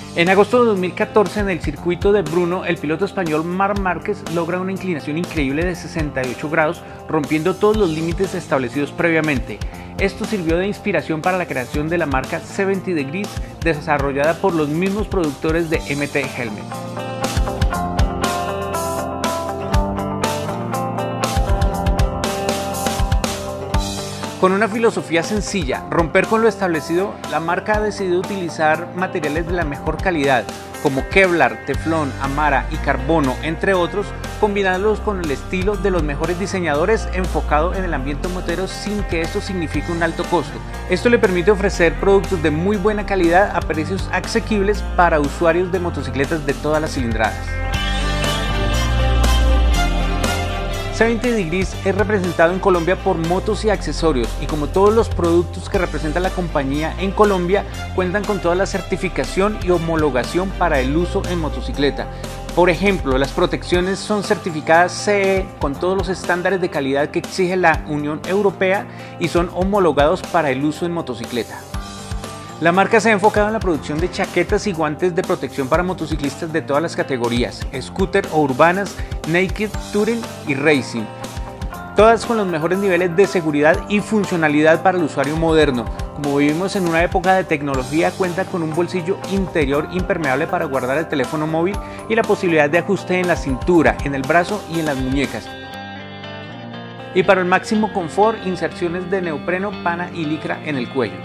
En agosto de 2014, en el circuito de Brno, el piloto español Marc Márquez logra una inclinación increíble de 68 grados, rompiendo todos los límites establecidos previamente. Esto sirvió de inspiración para la creación de la marca 70 Degrees, desarrollada por los mismos productores de MT Helmet. Con una filosofía sencilla, romper con lo establecido, la marca ha decidido utilizar materiales de la mejor calidad, como Kevlar, Teflón, Amara y Carbono, entre otros, combinándolos con el estilo de los mejores diseñadores enfocado en el ambiente motero sin que esto signifique un alto costo. Esto le permite ofrecer productos de muy buena calidad a precios asequibles para usuarios de motocicletas de todas las cilindradas. 70 Degrees es representado en Colombia por motos y accesorios, y como todos los productos que representa la compañía en Colombia, cuentan con toda la certificación y homologación para el uso en motocicleta. Por ejemplo, las protecciones son certificadas CE con todos los estándares de calidad que exige la Unión Europea y son homologados para el uso en motocicleta. La marca se ha enfocado en la producción de chaquetas y guantes de protección para motociclistas de todas las categorías, scooter o urbanas, naked, touring y racing, todas con los mejores niveles de seguridad y funcionalidad para el usuario moderno. Como vivimos en una época de tecnología, cuenta con un bolsillo interior impermeable para guardar el teléfono móvil y la posibilidad de ajuste en la cintura, en el brazo y en las muñecas. Y para el máximo confort, inserciones de neopreno, pana y licra en el cuello.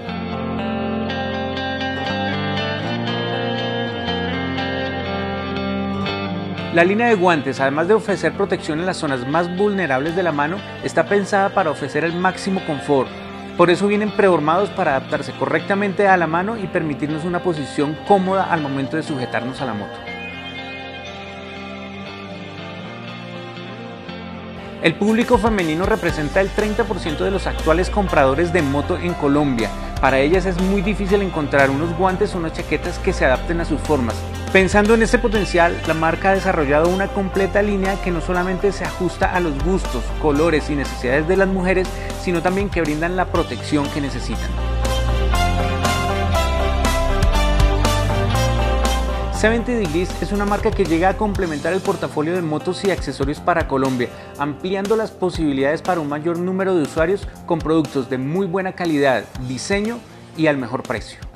La línea de guantes, además de ofrecer protección en las zonas más vulnerables de la mano, está pensada para ofrecer el máximo confort. Por eso vienen preformados para adaptarse correctamente a la mano y permitirnos una posición cómoda al momento de sujetarnos a la moto. El público femenino representa el 30% de los actuales compradores de moto en Colombia. Para ellas es muy difícil encontrar unos guantes o unas chaquetas que se adapten a sus formas. Pensando en este potencial, la marca ha desarrollado una completa línea que no solamente se ajusta a los gustos, colores y necesidades de las mujeres, sino también que brindan la protección que necesitan. 70 Degrees es una marca que llega a complementar el portafolio de motos y accesorios para Colombia, ampliando las posibilidades para un mayor número de usuarios con productos de muy buena calidad, diseño y al mejor precio.